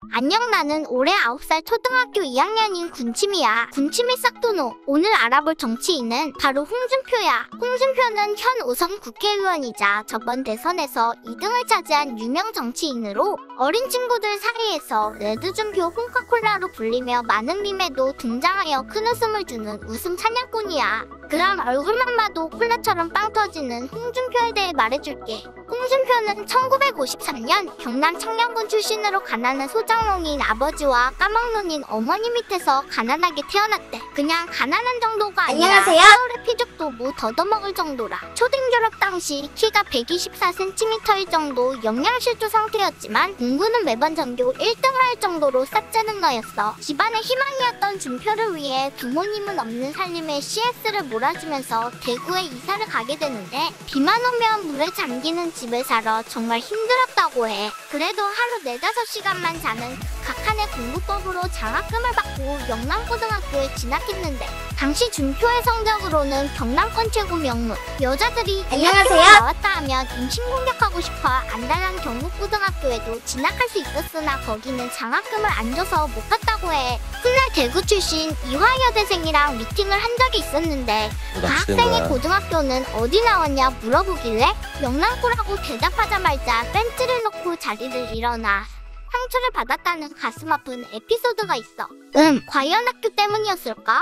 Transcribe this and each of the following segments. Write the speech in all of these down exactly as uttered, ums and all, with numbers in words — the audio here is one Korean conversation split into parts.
안녕, 나는 올해 아홉 살 초등학교 이 학년인 군침이야. 군침이 싹도노. 오늘 알아볼 정치인은 바로 홍준표야. 홍준표는 현 오선 국회의원이자 저번 대선에서 이 등을 차지한 유명 정치인으로 어린 친구들 사이에서 레드준표 홍카콜라로 불리며 많은 밈에도 등장하여 큰 웃음을 주는 웃음 사냥꾼이야. 그럼 얼굴만 봐도 콜라처럼 빵 터지는 홍준표에 대해 말해줄게. 홍준표는 천구백오십삼 년 경남 청량군 출신으로 가난한 소장농인 아버지와 까막눈인 어머니 밑에서 가난하게 태어났대. 그냥 가난한 정도가 아니라 안녕하세요. 서울의 피죽도 뭐 더더먹을 정도라. 초등 졸업 당시 키가 백이십사 센티미터일 정도 영양실조 상태였지만 공부는 매번 전교 일 등을 할 정도로 싹재능가였어. 집안의 희망이었던 준표를 위해 부모님은 없는 살림에 씨에스를 몰아주면서 대구에 이사를 가게 되는데 비만 오면 물에 잠기는 집을 사러 정말 힘들었다고 해. 그래도 하루 네다섯 시간만 자는 각한의 공부법으로 장학금을 받고 영남고등학교에 진학했는데 당시 준표의 성적으로는 경남권 최고 명문. 여자들이 이 학교에 나왔다 하면 임신공격하고 싶어 안달난 경북고등학교에도 진학할 수 있었으나 거기는 장학금을 안 줘서 못 갔다고 해. 훗날 대구 출신 이화여대생이랑 미팅을 한 적이 있었는데 그 학생의 고등학교는 어디 나왔냐 물어보길래 영남고라고 대답하자마자 벤트를 놓고 자리를 일어나 상처를 받았다는 가슴 아픈 에피소드가 있어. 음, 과연 학교 때문이었을까?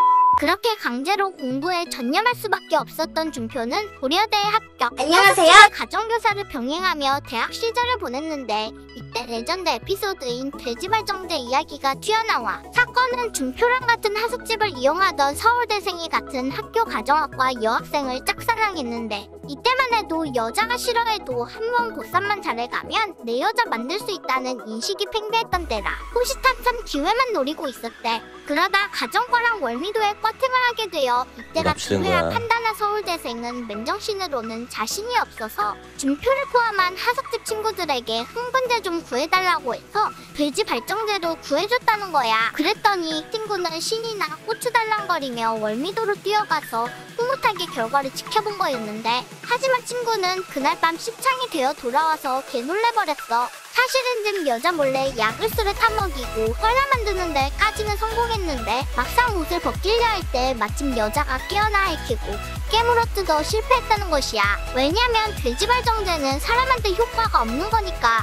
그렇게 강제로 공부에 전념할 수밖에 없었던 준표는 고려대에 합격. 안녕하세요. 가정교사를 병행하며 대학 시절을 보냈는데 이때 레전드 에피소드인 돼지발정제 이야기가 튀어나와. 사건은 준표랑 같은 하숙집을 이용하던 서울대생이 같은 학교 가정학과 여학생을 짝사랑했는데 이때만 해도 여자가 싫어해도 한 번 보쌈만 잘해가면 내 여자 만들 수 있다는 인식이 팽배했던 때라 호시탐탐 기회만 노리고 있었대. 그러다 가정과랑 월미도에 쿼팅을 하게 되어 이때가 기회라 판단한 서울대생은 맨정신으로는 자신이 없어서 준표를 포함한 하숙집 친구들에게 흥분제 좀 구해달라고 해서 돼지 발정제로 구해줬다는 거야. 그랬더니 친구는 신이나 고추 달랑거리며 월미도로 뛰어가서 흐뭇하게 결과를 지켜본 거였는데 하지만 친구는 그날 밤 십창이 되어 돌아와서 개놀래버렸어. 사실은 좀 여자 몰래 약을 술에 타먹이고 헐나 만드는 데까지는 성공했는데 막상 옷을 벗기려 할 때 마침 여자가 깨어나 핥히고 깨물어 뜯어 실패했다는 것이야. 왜냐면 돼지발정제는 사람한테 효과가 없는 거니까.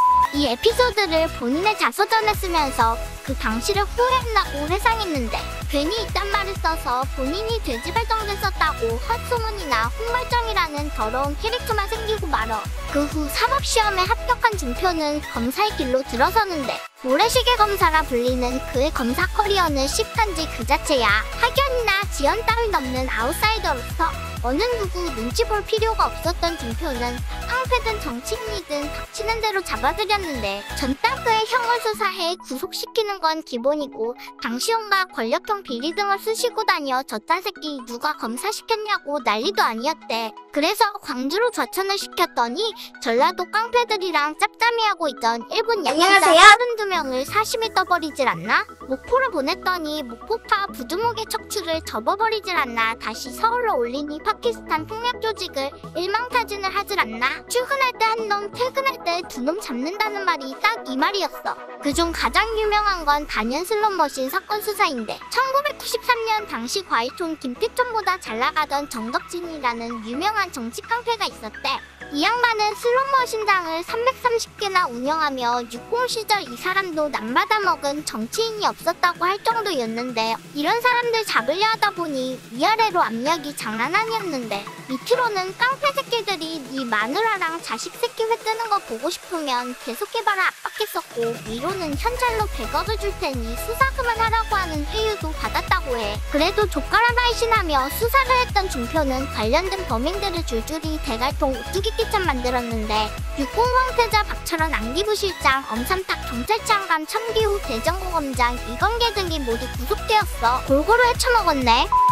이 에피소드를 본인의 자서전에 쓰면서 그 당시를 후회한다고 회상했는데 괜히 이딴 말을 써서 본인이 돼지발정제 썼다고 헛소문이나 홍말정이라는 더러운 캐릭터만 생기고 말어. 그 후 사법시험에 합격한 준표는 검사의 길로 들어서는데 모래시계 검사라 불리는 그의 검사 커리어는 시큰지 그 자체야. 학연이나 지연 따위 넘는 아웃사이더로서 어느 누구 눈치 볼 필요가 없었던 준표는 깡패든 정치인이든 닥치는 대로 잡아들였는데 전딱 그의 형을 수사해 구속시키는 건 기본이고 당시온과 권력형 비리 등을 쑤시고 다녀 저딴 새끼 누가 검사시켰냐고 난리도 아니었대. 그래서 광주로 좌천을 시켰더니 전라도 깡패들이랑 짭짬이하고 있던 일본 야쿠자 서른두 명을 사심이 떠버리질 않나? 목포를 보냈더니 목포파 부두목의 척추를 접어버리질 않나? 다시 서울로 올리니 파키스탄 폭력 조직을 일망타진을 하질 않나? 출근할 때 한 놈, 퇴근할 때 두 놈 잡는다는 말이 딱 이 말이었어. 그중 가장 유명한 건 단연 슬롯머신 사건 수사인데 천구백구십삼 년 당시 과일촌 김택촌보다 잘나가던 정덕진이라는 유명한 정치 깡패가 있었대. 이 양반은 슬롯머신장을 삼백삼십 개나 운영하며 육공 시절 이 사람도 남받아 먹은 정치인이 없었다고 할 정도였는데 이런 사람들 잡으려 하다 보니 위아래로 압력이 장난 아니었는데 밑으로는 깡패 새끼들이 네 마누라랑 자식 새끼 회 뜨는 거 보고 싶으면 계속해봐라 압박했었고 위로는 현찰로 백억을 줄 테니 수사 그만하라고 하는 회유도 받았다고 해. 그래도 조카라 발신하며 수사를 했던 준표는 관련된 범인들을 줄줄이 대갈통 오뚜기 끼참 만들었는데 육공 황태자 박철원 안기부실장 엄삼탁 경찰청감 천기후 대전고검장 이건계 등이 모두 구속되었어. 골고루 헤쳐먹었네.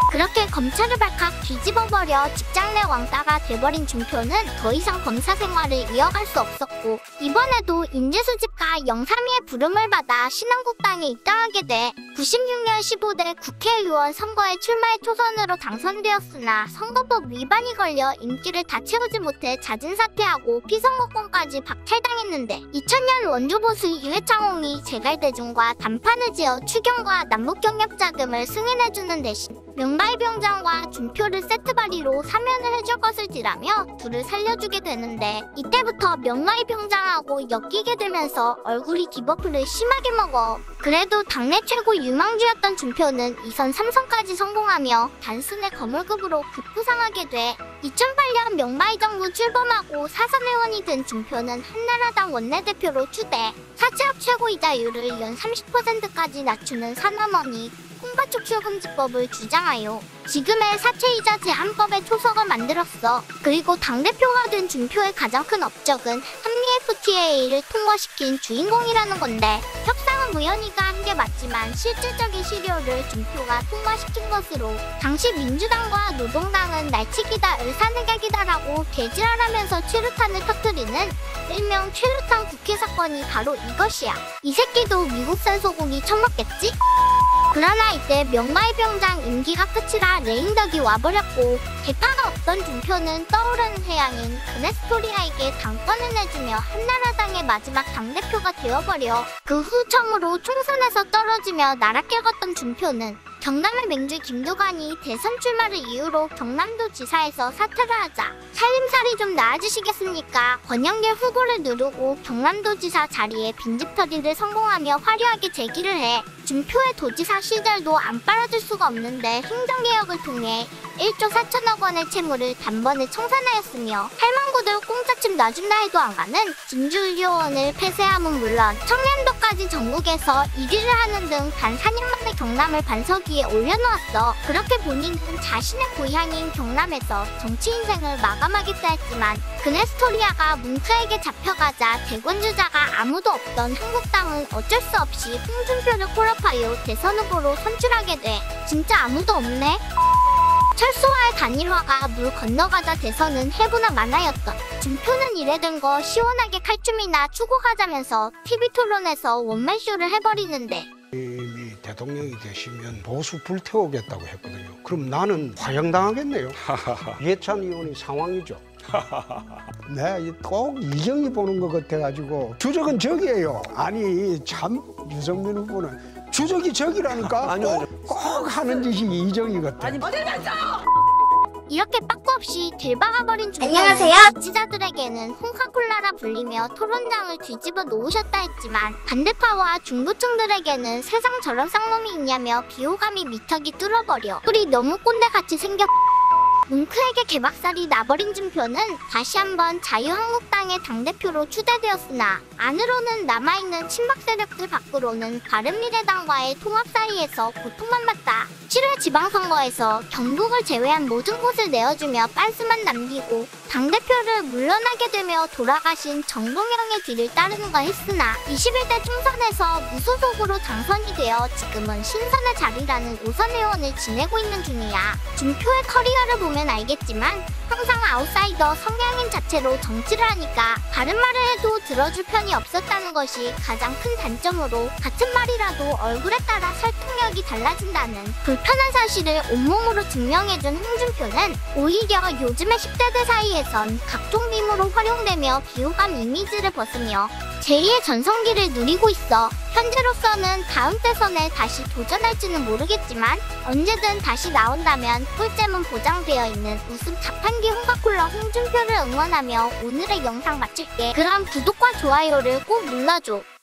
그렇게 검찰을 발칵 뒤집어버려 직장 내 왕따가 돼버린 준표는 더 이상 검사 생활을 이어갈 수 없었고 이번에도 인재수집과 영삼위의 부름을 받아 신한국당에 입당하게 돼 구십육 년 십오 대 국회의원 선거에 출마해 초선으로 당선되었으나 선거법 위반이 걸려 임기를 다 채우지 못해 자진 사퇴하고 피선거권까지 박탈당했는데 이천 년 원조보수 유해창홍이 제갈대중과 담판을 지어 추경과 남북경협자금을 승인해주는 대신 명바이병장과 준표를 세트발이로 사면을 해줄 것을 지라며 둘을 살려주게 되는데 이때부터 명바이병장하고 엮이게 되면서 얼굴이 디버프를 심하게 먹어. 그래도 당내 최고 유망주였던 준표는 이 선 삼 선까지 성공하며 단순의 거물급으로 급부상하게 돼 이천팔 년 명바이 정부 출범하고 사선 의원이 된 준표는 한나라당 원내대표로 추대, 사채업 최고이자율을 연 삼십 퍼센트까지 낮추는 산업원이 홍바촉수금지법을 주장하여 지금의 사채이자 제한법에 초석을 만들었어. 그리고 당대표가 된 준표의 가장 큰 업적은 한미 에프티에이를 통과시킨 주인공이라는 건데 협상은 무연이가 한 게 맞지만 실질적인 실효를 준표가 통과시킨 것으로 당시 민주당과 노동당은 날치기다 을사늑약이다라고 개지랄하면서 최루탄을 터뜨리는 일명 최루탄 국회 사건이 바로 이것이야. 이 새끼도 미국산 소고기 처먹겠지? 그러나 이때 명바이병장 임기가 끝이라 레인덕이 와버렸고 대파가 없던 준표는 떠오르는 해양인 그네스토리아에게 당권을 내주며 한나라당의 마지막 당대표가 되어버려 그 후 처음으로 총선에서 떨어지며 나라 깨갔던 준표는 경남의 맹주 김두관이 대선 출마를 이유로 경남도 지사에서 사퇴를 하자 살림살이 좀 나아지시겠습니까? 권영길 후보를 누르고 경남도 지사 자리에 빈집털이를 성공하며 화려하게 재기를 해 준표의 도지사 시절도 안 빨아줄 수가 없는데 행정개혁을 통해 일조 사천억 원의 채무를 단번에 청산하였으며 할망구들 공짜집 놔준다 해도 안 가는 진주의료원을 폐쇄함은 물론 청년도까지 전국에서 일 위를 하는 등 단 사 년 만에 경남을 반석 위에 올려놓았어. 그렇게 본인은 자신의 고향인 경남에서 정치 인생을 마감하겠다 했지만 그네스토리아가 뭉크에게 잡혀가자 대권주자가 아무도 없던 한국당은 어쩔 수 없이 홍준표를 콜업하여 대선 후보로 선출하게 돼. 진짜 아무도 없네? 철수와의 단일화가 물 건너가자 대선은 해보나 마나였던 준표는 이래된 거 시원하게 칼춤이나 추고 가자면서 티비 토론에서 원맨쇼를 해버리는데 이미 대통령이 되시면 보수 불태우겠다고 했거든요. 그럼 나는 화형당하겠네요. 이해찬 의원의 상황이죠. 네, 꼭 이정희 보는 것 같아가지고 주적은 적이에요. 아니 참 유승민 후보는 주적이 적이라니까. 아니요, 아니요. 꼭, 꼭 하는 짓이 이정희 같아. 아니 어딜 갔어? 이렇게 빠꾸 없이 들박아버린 안녕하세요. 지지자들에게는 홍카콜라라 불리며 토론장을 뒤집어 놓으셨다 했지만 반대파와 중도층들에게는 세상 저런 쌍놈이 있냐며 비호감이 미터기 뚫어버려 뿔이 너무 꼰대같이 생겼. 뭉크에게 개박살이 나버린 준표는 다시 한번 자유한국당의 당대표로 추대되었으나 안으로는 남아있는 친박 세력들 밖으로는 바른미래당과의 통합 사이에서 고통만 받다. 칠월 지방선거에서 경북을 제외한 모든 곳을 내어주며 빤스만 남기고 당대표를 물러나게 되며 돌아가신 정동영의 뒤를 따르는가 했으나 이십일 대 총선에서 무소속으로 당선이 되어 지금은 신선의 자리라는 오선 의원을 지내고 있는 중이야. 준표의 커리어를 보면 알겠지만 항상 아웃사이더 성향인 자체로 정치를 하니까 바른 말을 해도 들어줄 편이 없었다는 것이 가장 큰 단점으로 같은 말이라도 얼굴에 따라 설득력이 달라진다는 불편한 사실을 온몸으로 증명해준 홍준표는 오히려 요즘의 십 대들 사이에선 각종 밈으로 활용되며 비호감 이미지를 벗으며 제이의 전성기를 누리고 있어. 현재로서는 다음 대선에 다시 도전할지는 모르겠지만 언제든 다시 나온다면 꿀잼은 보장되어 있는 웃음 자판기 홍카콜라 홍준표를 응원하며 오늘의 영상 마칠게. 그럼 구독과 좋아요를 꼭 눌러줘.